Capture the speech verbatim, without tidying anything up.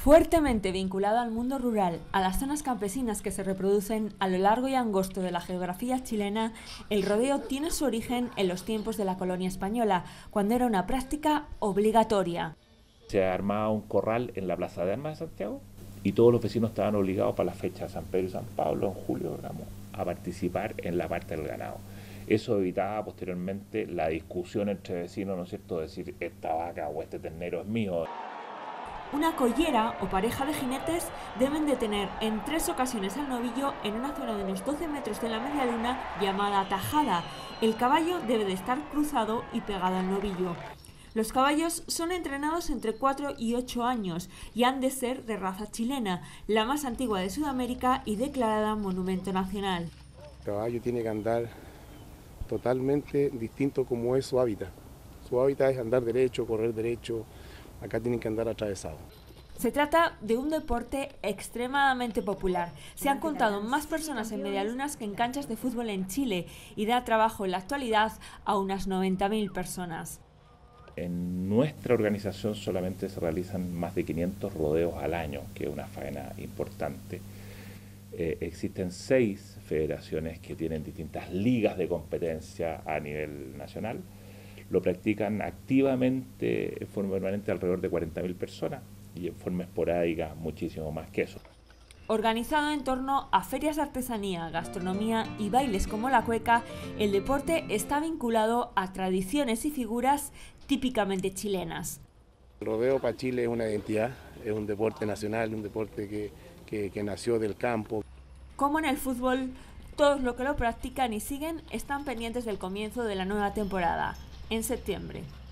Fuertemente vinculado al mundo rural, a las zonas campesinas que se reproducen a lo largo y angosto de la geografía chilena, el rodeo tiene su origen en los tiempos de la colonia española, cuando era una práctica obligatoria. Se armaba un corral en la Plaza de Armas de Santiago y todos los vecinos estaban obligados para las fechas de San Pedro y San Pablo en julio, digamos, a participar en la parte del ganado. Eso evitaba posteriormente la discusión entre vecinos, ¿no es cierto?, decir esta vaca o este ternero es mío. Una collera o pareja de jinetes deben de tener en tres ocasiones al novillo en una zona de unos doce metros de la media luna llamada tajada. El caballo debe de estar cruzado y pegado al novillo. Los caballos son entrenados entre cuatro y ocho años y han de ser de raza chilena, la más antigua de Sudamérica y declarada monumento nacional. El caballo tiene que andar totalmente distinto como es su hábitat. Su hábitat es andar derecho, correr derecho. Acá tienen que andar atravesados. Se trata de un deporte extremadamente popular. Se han contado más personas en medialunas que en canchas de fútbol en Chile y da trabajo en la actualidad a unas noventa mil personas. En nuestra organización solamente se realizan más de quinientos rodeos al año, que es una faena importante. Eh, existen seis federaciones que tienen distintas ligas de competencia a nivel nacional. Lo practican activamente, en forma permanente, alrededor de cuarenta mil personas y en forma esporádica muchísimo más que eso. Organizado en torno a ferias de artesanía, gastronomía y bailes como la cueca, el deporte está vinculado a tradiciones y figuras típicamente chilenas. El rodeo para Chile es una identidad, es un deporte nacional, un deporte que, que, que nació del campo. Como en el fútbol, todos los que lo practican y siguen están pendientes del comienzo de la nueva temporada, en septiembre.